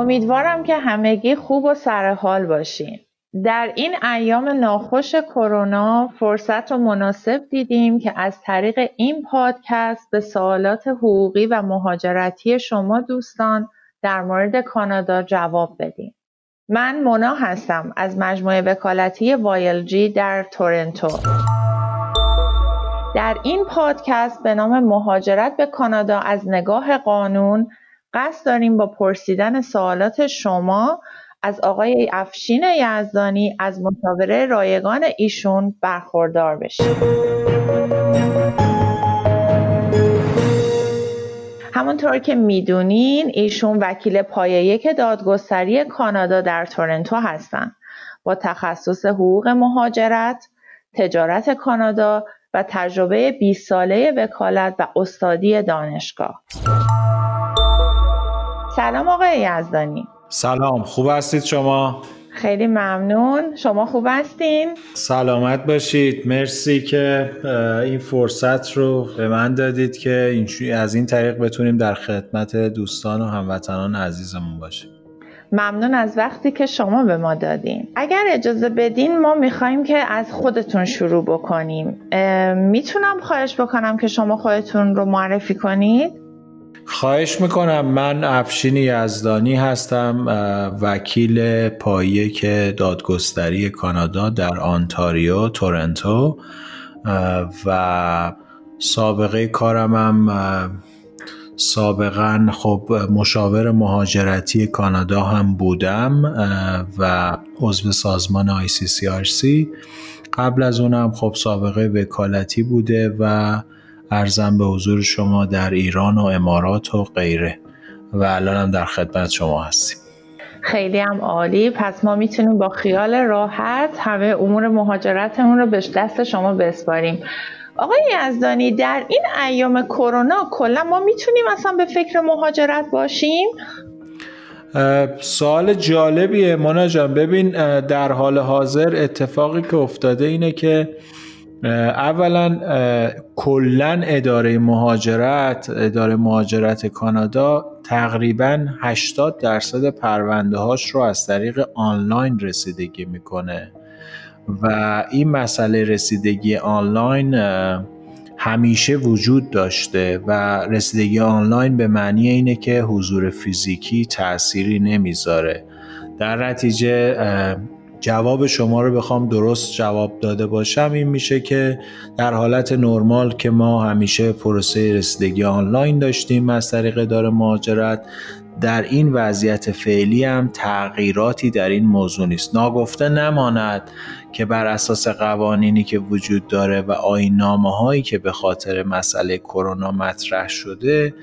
امیدوارم که همگی خوب و سرحال باشین. در این ایام ناخوش کرونا فرصت رو مناسب دیدیم که از طریق این پادکست به سوالات حقوقی و مهاجرتی شما دوستان در مورد کانادا جواب بدیم. من مونا هستم از مجموعه وکالتی YLG در تورنتو. در این پادکست به نام مهاجرت به کانادا از نگاه قانون قصد داریم با پرسیدن سوالات شما از آقای افشین یزدانی از مشاوره رایگان ایشون برخوردار بشیم. همونطور که میدونین ایشون وکیل پایه 1 دادگستری کانادا در تورنتو هستند با تخصص حقوق مهاجرت، تجارت کانادا و تجربه 20 ساله وکالت و استادی دانشگاه. سلام آقای یزدانی. سلام، خوب هستید شما؟ خیلی ممنون. شما خوب هستین؟ سلامت باشید. مرسی که این فرصت رو به من دادید که از این طریق بتونیم در خدمت دوستان و هموطنان عزیزمون باشیم. ممنون از وقتی که شما به ما دادین. اگر اجازه بدین ما میخوایم که از خودتون شروع بکنیم. میتونم خواهش بکنم که شما خودتون رو معرفی کنید؟ خواهش میکنم. من افشین یزدانی هستم، وکیل پایه 1 دادگستری کانادا در آنتاریو، تورنتو و سابقه کارم هم سابقا مشاور مهاجرتی کانادا هم بودم و عضو سازمان ICCRC. قبل از اونم سابقه وکالتی بوده و عرضم به حضور شما در ایران و امارات و غیره و الان هم در خدمت شما هستیم. خیلی هم عالی. پس ما میتونیم با خیال راحت همه امور مهاجرتمون رو به دست شما بسپاریم. آقای یزدانی، در این ایام کرونا کلا ما میتونیم اصلا به فکر مهاجرت باشیم؟ سوال جالبیه مونا جان. ببین، در حال حاضر اتفاقی که افتاده اینه که اولا کلن اداره مهاجرت کانادا تقریبا 80% پرونده هاش رو از طریق آنلاین رسیدگی میکنه و این مسئله رسیدگی آنلاین همیشه وجود داشته و رسیدگی آنلاین به معنی اینه که حضور فیزیکی تأثیری نمیذاره. در نتیجه جواب شما رو بخوام درست جواب داده باشم این میشه که در حالت نرمال که ما همیشه پروسه رسیدگی آنلاین داشتیم از طریق اداره مهاجرت، در این وضعیت فعلی هم تغییراتی در این موضوع نیست. ناگفته نماند که بر اساس قوانینی که وجود داره و آیین‌نامه‌هایی که به خاطر مسئله کرونا مطرح شده،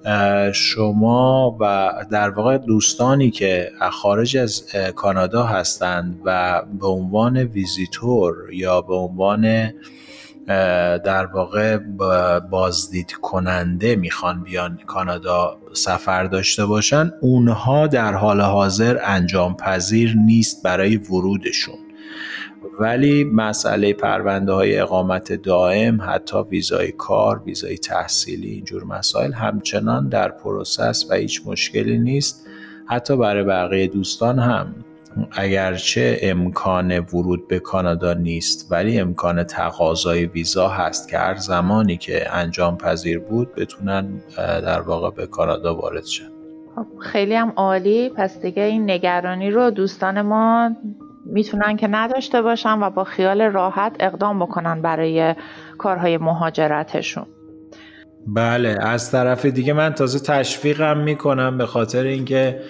شما و در واقع دوستانی که خارج از کانادا هستند و به عنوان ویزیتور یا به عنوان در واقع بازدید کننده میخوان بیان کانادا سفر داشته باشن، اونها در حال حاضر انجام پذیر نیست برای ورودشون. ولی مسئله پرونده های اقامت دائم، حتی ویزای کار، ویزای تحصیلی، اینجور مسائل همچنان در پروسس و هیچ مشکلی نیست. حتی برای بقیه دوستان هم اگرچه امکان ورود به کانادا نیست ولی امکان تقاضای ویزا هست که هر زمانی که انجام پذیر بود بتونن در واقع به کانادا وارد شن. خیلی هم عالی. پس دیگه این نگرانی رو دوستان ما میتونن که نداشته باشن و با خیال راحت اقدام بکنن برای کارهای مهاجرتشون. بله، از طرف دیگه من تازه تشویقم میکنم به خاطر اینکه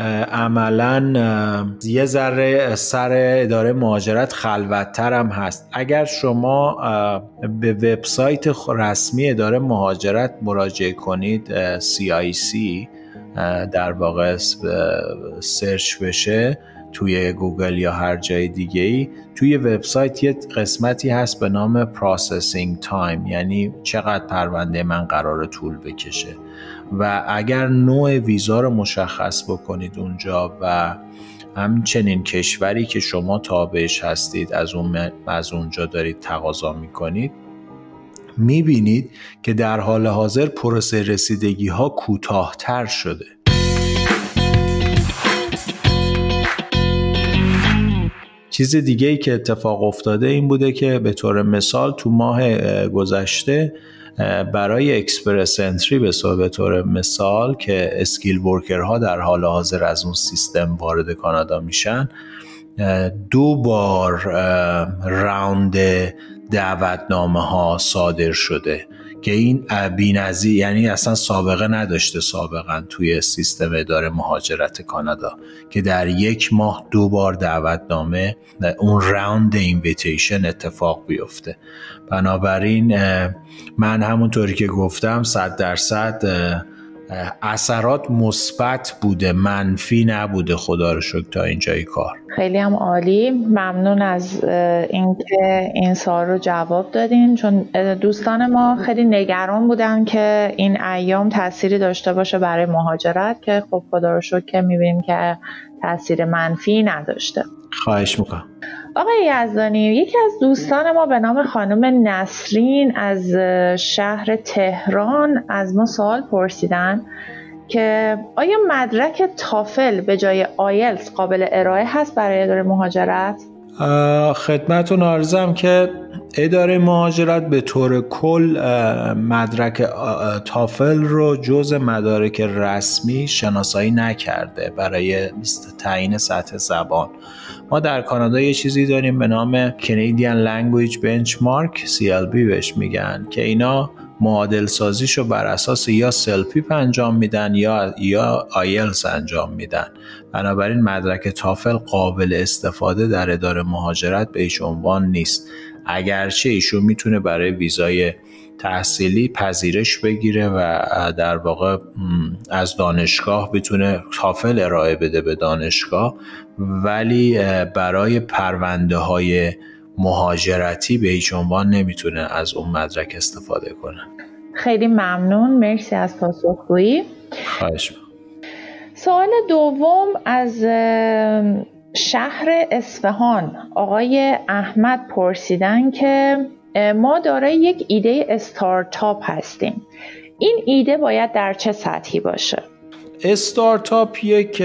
عملاً یه ذره سر اداره مهاجرت خلوت‌تر هم هست. اگر شما به وبسایت رسمی اداره مهاجرت مراجعه کنید، CIC در واقع سرچ بشه توی گوگل یا هر جای دیگه‌ای، توی وبسایت یه قسمتی هست به نام پروسسینگ تایم، یعنی چقدر پرونده من قراره طول بکشه و اگر نوع ویزا رو مشخص بکنید اونجا و همچنین کشوری که شما تابعش هستید از اونجا دارید تقاضا میکنید، میبینید که در حال حاضر پروسه رسیدگی ها کوتاه‌تر شده. چیز دیگه ای که اتفاق افتاده این بوده که به طور مثال تو ماه گذشته برای اکسپرس انتری به طور مثال که اسکیل ورکرها در حال حاضر از اون سیستم وارد کانادا میشن 2 بار راوند دعوتنامه ها صادر شده که این بی‌نظیر، یعنی اصلا سابقه نداشته سابقا توی سیستم اداره مهاجرت کانادا که در 1 ماه 2 بار دعوتنامه اون راوند اینویتیشن اتفاق بیفته. بنابراین من همونطوری که گفتم 100% اثرات مثبت بوده، منفی نبوده خدا رو شکر تا اینجای کار. خیلی هم عالی، ممنون از اینکه این سوال رو جواب دادین، چون دوستان ما خیلی نگران بودن که این ایام تأثیری داشته باشه برای مهاجرت که خب خدا رو شکر که می‌بینیم که تأثیر منفی نداشته. خواهش میکنم. آقای یزدانی، یکی از دوستان ما به نام خانم نسرین از شهر تهران از ما سوال پرسیدن که آیا مدرک تافل به جای آیلتس قابل ارائه هست برای اداره مهاجرت؟ خدمتتون عرضم که اداره مهاجرت به طور کل مدرک تافل رو جزء مدارک رسمی شناسایی نکرده برای تعیین سطح زبان. ما در کانادا یه چیزی داریم به نام Canadian Language Benchmark CLB بهش میگن که اینا معادل سازیشو بر اساس یا سلپیپ انجام میدن یا آیلتس انجام میدن. بنابراین مدرک تافل قابل استفاده در اداره مهاجرت به هیچ عنوان نیست، اگرچه ایشون میتونه برای ویزای تحصیلی پذیرش بگیره و در واقع از دانشگاه بتونه تافل ارائه بده به دانشگاه، ولی برای پرونده های مهاجرتی به هیچ عنوان نمیتونه از اون مدرک استفاده کنه. خیلی ممنون، مرسی از پاسخگویی. خواهش می‌کنم. سوال دوم از شهر اصفهان آقای احمد پرسیدن که ما دارای یک ایده استارتاپ هستیم، این ایده باید در چه سطحی باشه؟ استارتاپ یک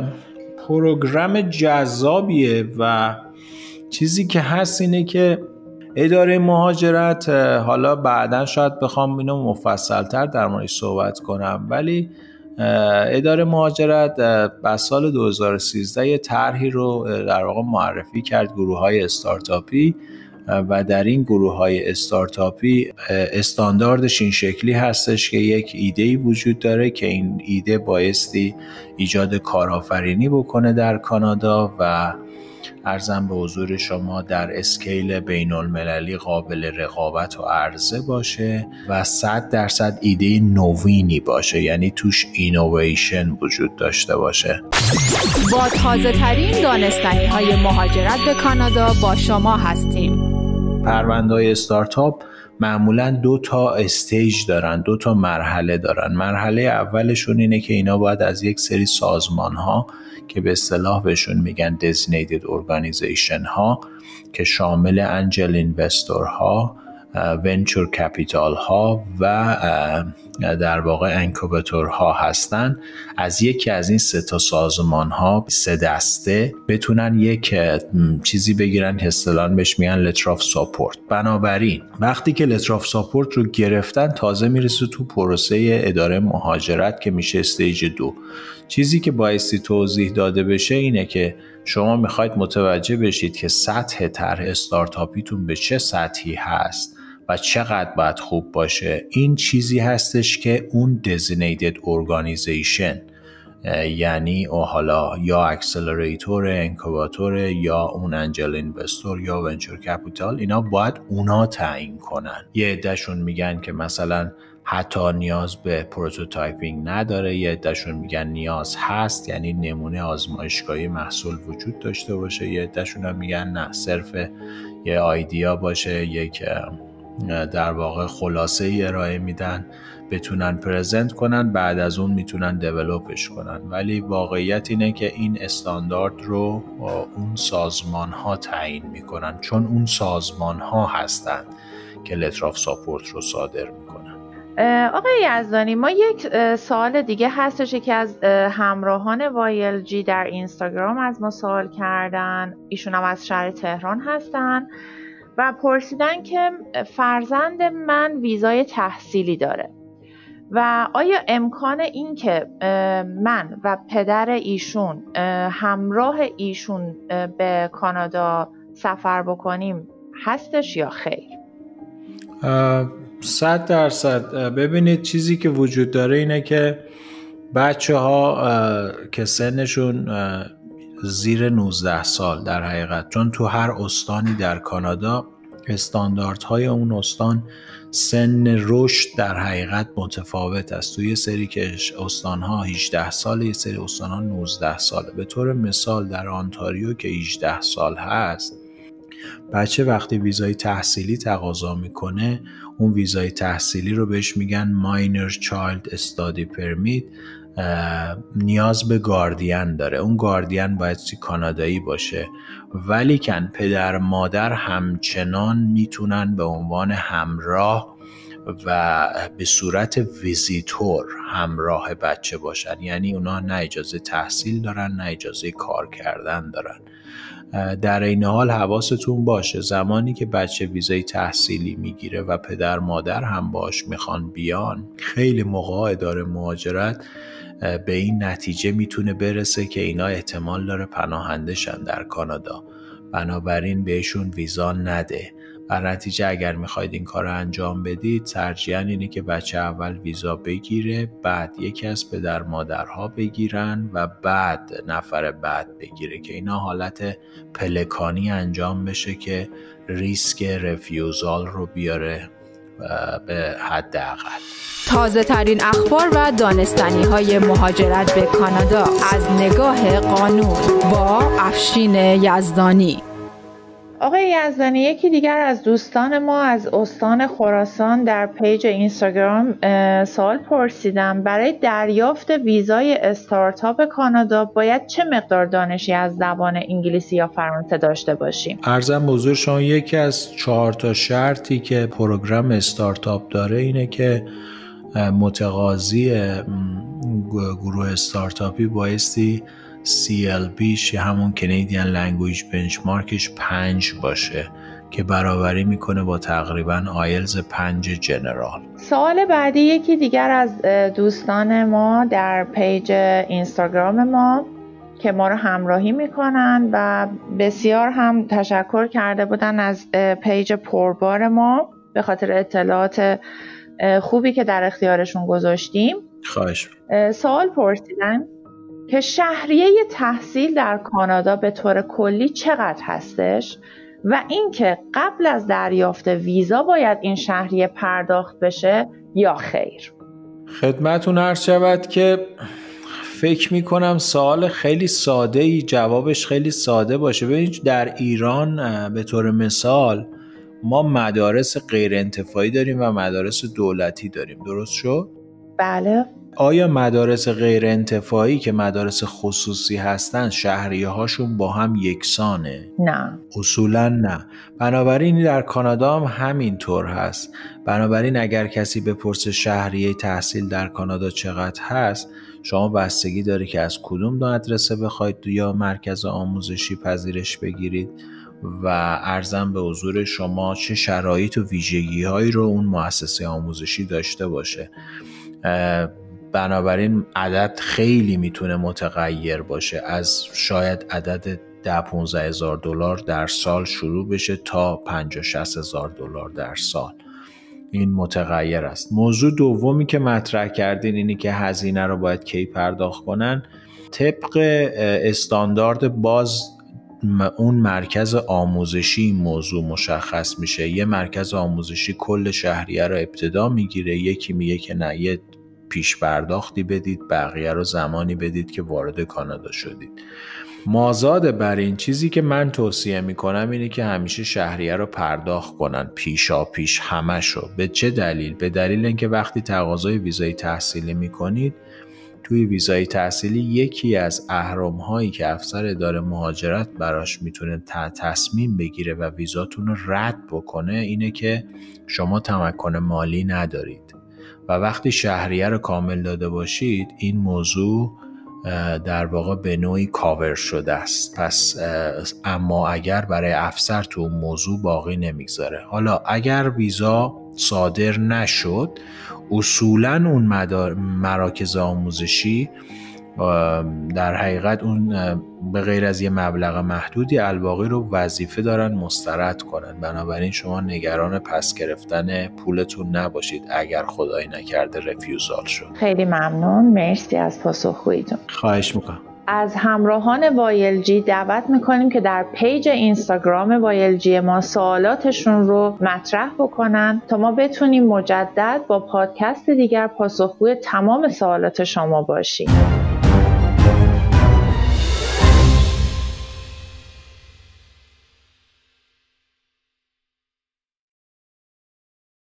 پروگرام جذابیه و چیزی که هست اینه که اداره مهاجرت، حالا بعداً شاید بخوام اینو مفصل‌تر در موردش صحبت کنم، ولی اداره مهاجرت از سال 2013 یه طرحی رو در واقع معرفی کرد، گروه‌های استارتاپی، و در این گروه‌های استارتاپی استانداردش این شکلی هستش که یک ایده‌ای وجود داره که این ایده بایستی ایجاد کارآفرینی بکنه در کانادا و عرضم به حضور شما در اسکیل بین المللی قابل رقابت و عرضه باشه و 100% ایده نوینی باشه، یعنی توش اینویشن وجود داشته باشه. با تازه ترین دانستنی های مهاجرت به کانادا با شما هستیم. پرونده‌های استارتاپ معمولاً 2 استیج دارن، 2 مرحله دارن. مرحله اولشون اینه که اینا باید از یک سری سازمان‌ها که به اصطلاح بهشون میگن designated organization ها که شامل انجل اینوستور ها، ونچر کپیتال ها و در واقع انکوباتور ها هستن، از یکی از این 3 سازمان ها 3 دسته بتونن یک چیزی بگیرن که اصطلاحاً بهش میگن لتر آف ساپورت. بنابراین وقتی که لتر آف ساپورت رو گرفتن تازه میرسه تو پروسه اداره مهاجرت که میشه استیج 2. چیزی که بایستی توضیح داده بشه اینه که شما میخواید متوجه بشید که سطح طرح استارتاپیتون به چه سطحی هست و چقدر باید خوب باشه. این چیزی هستش که اون designated organization، یعنی حالا یا اکسلراتور، انکوباتور، یا اون انجل اینوستور یا ونچر کپیتال، اینا باید اونا تعیین کنن. یه عدهشون میگن که مثلا حتی نیاز به پروتوتایپینگ نداره، یه عدهشون میگن نیاز هست، یعنی نمونه آزمایشگاهی محصول وجود داشته باشه، یه عدهشون هم میگن نه، صرف یه آیدیا باشه، یک در واقع خلاصه ای ارائه میدن بتونن پرزنت کنن، بعد از اون میتونن دیولوپش کنن. ولی واقعیت اینه که این استاندارد رو اون سازمان ها تعیین میکنن، چون اون سازمان ها هستن که لتر آف ساپورت رو صادر میکنن. آقای یزدانی، ما یک سوال دیگه هستش که از همراهان YLG در اینستاگرام از ما سوال کردن. ایشون هم از شهر تهران هستن و پرسیدن که فرزند من ویزای تحصیلی داره و آیا امکان این که من و پدر ایشون همراه ایشون به کانادا سفر بکنیم هستش یا خیر؟ 100%. ببینید، چیزی که وجود داره اینه که بچه ها که سنشون زیر 19 سال در حقیقت، چون تو هر استانی در کانادا استانداردهای اون استان سن رشد در حقیقت متفاوت است. توی یه سری که استانها 18 ساله، یه سری استانها 19 ساله. به طور مثال در آنتاریو که 18 سال هست، بچه وقتی ویزای تحصیلی تقاضا میکنه، اون ویزای تحصیلی رو بهش میگن Minor Child Study Permit، نیاز به گاردین داره. اون گاردین باید کانادایی باشه، ولیکن پدر مادر همچنان میتونن به عنوان همراه و به صورت ویزیتور همراه بچه باشن. یعنی اونا نه اجازه تحصیل دارن نه اجازه کار کردن دارن. در این حال حواستون باشه زمانی که بچه ویزای تحصیلی میگیره و پدر مادر هم باش میخوان بیان، خیلی موقع اداره مهاجرت به این نتیجه میتونه برسه که اینا احتمال داره پناهنده شن در کانادا، بنابراین بهشون ویزا نده. در نتیجه اگر میخواید این کار رو انجام بدید، ترجیحاً اینه که بچه اول ویزا بگیره، بعد یکی از پدر مادرها بگیرن و بعد نفر بعد بگیره، که اینا حالت پلکانی انجام بشه که ریسک رفیوزال رو بیاره به حد اقل. تازه ترین اخبار و دانستنی های مهاجرت به کانادا از نگاه قانون با افشین یزدانی. آقای یزدانی، یکی دیگر از دوستان ما از استان خراسان در پیج اینستاگرام سوال پرسیدم برای دریافت ویزای استارتاپ کانادا باید چه مقدار دانشی از زبان انگلیسی یا فرانسه داشته باشیم؟ عرضم به حضور شما یکی از 4 تا شرطی که پروگرام استارتاپ داره اینه که متقاضی گروه استارتاپی بایستی CLBش همون Canadian Language Benchmarkش 5 باشه که برابری میکنه با تقریبا آیلز 5 جنرال. سوال بعدی یکی دیگر از دوستان ما در پیج اینستاگرام ما که ما رو همراهی میکنن و بسیار هم تشکر کرده بودن از پیج پربار ما به خاطر اطلاعات خوبی که در اختیارشون گذاشتیم. خواهش. سوال پرسیدن که شهریه تحصیل در کانادا به طور کلی چقدر هستش و اینکه قبل از دریافت ویزا باید این شهریه پرداخت بشه یا خیر؟ خدمتون عرض شود که فکر میکنم سوال خیلی ساده ای جوابش خیلی ساده باشه. ببینید در ایران به طور مثال ما مدارس غیر انتفاعی داریم و مدارس دولتی داریم، درست شد؟ بله. آیا مدارس غیر انتفاعی که مدارس خصوصی هستن شهریه هاشون با هم یکسانه؟ نه، اصولا نه. بنابراین در کانادا هم همینطور هست. بنابراین اگر کسی بپرسه شهریه تحصیل در کانادا چقدر هست، شما بستگی داره که از کدوم مدرسه بخواید یا مرکز آموزشی پذیرش بگیرید و عرضم به حضور شما چه شرایط و ویژگی هایی رو اون مؤسسه آموزشی داشته باشه. بنابراین عدد خیلی میتونه متغیر باشه، از شاید عدد 10-15 هزار دلار در سال شروع بشه تا 50-60 هزار دلار در سال. این متغیر است. موضوع دومی که مطرح کردین اینی که هزینه رو باید کی پرداخت کنن. طبق استاندارد باز اون مرکز آموزشی این موضوع مشخص میشه. یه مرکز آموزشی کل شهریه رو ابتدا میگیره، یکی میگه که نه، یه پیش پرداختی بدید، بقیه رو زمانی بدید که وارد کانادا شدید. مازاد بر این، چیزی که من توصیه میکنم اینه که همیشه شهریه رو پرداخت کنن پیشا پیش همشو. به چه دلیل؟ به دلیل اینکه وقتی تقاضای ویزای تحصیلی میکنید، توی ویزای تحصیلی یکی از اهرم‌هایی که افسر اداره مهاجرت براش میتونه تصمیم بگیره و ویزاتون رو رد بکنه اینه که شما تمکن مالی ندارید و وقتی شهریه رو کامل داده باشید این موضوع در واقع به نوعی کاور شده است. پس اما اگر برای افسر تو اون موضوع باقی نمیگذاره. حالا اگر ویزا صادر نشد، اصولاً اون مراکز آموزشی در حقیقت اون به غیر از یه مبلغ محدودی الباقی رو وظیفه دارن مسترد کنن. بنابراین شما نگران پس گرفتن پولتون نباشید اگر خدای نکرده رفیوزال شد. خیلی ممنون، مرسی از پاسخگوییتون. خواهش میکنم. از همراهان YLG دعوت میکنیم که در پیج اینستاگرام YLG ما سوالاتشون رو مطرح بکنن تا ما بتونیم مجدد با پادکست دیگر پاسخگوی تمام سوالات شما باشیم.